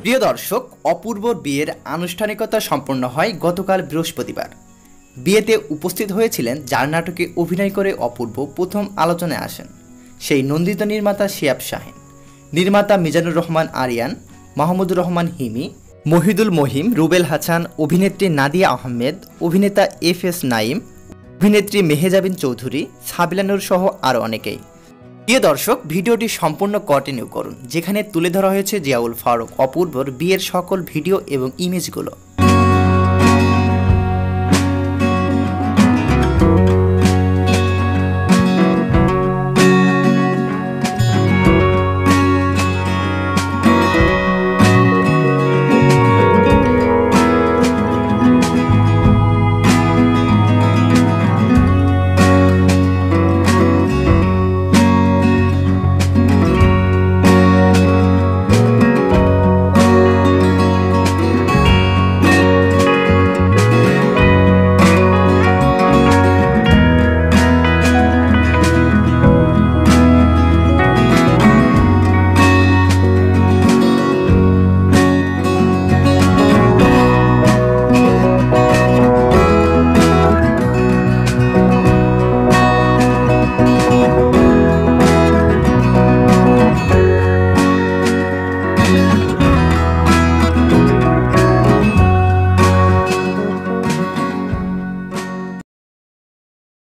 প্রিয় দর্শক, অপূর্বর বিয়ের আনুষ্ঠানিকতা সম্পন্ন হয় গতকাল বৃহস্পতিবার। বিয়েতে উপস্থিত হয়েছিলেন যার নাটকে অভিনয় করে অপূর্ব প্রথম আলোচনায় আসেন, সেই নন্দিত নির্মাতা শিয়াব শাহিন, নির্মাতা মিজানুর রহমান আরিয়ান, মাহমুদুর রহমান হিমি, মহিদুল মহিম, রুবেল হাসান, অভিনেত্রী নাদিয়া আহমেদ, অভিনেতা এফএস নাইম, অভিনেত্রী মেহেজাবিন চৌধুরী, সাবিলানুর সহ আরও অনেকেই। প্রিয় দর্শক, ভিডিওটি সম্পূর্ণ কন্টিনিউ করুন, যেখানে তুলে ধরা হয়েছে জিয়াউল ফারুক অপূর্বর বিয়ের সকল ভিডিও এবং ইমেজগুলো।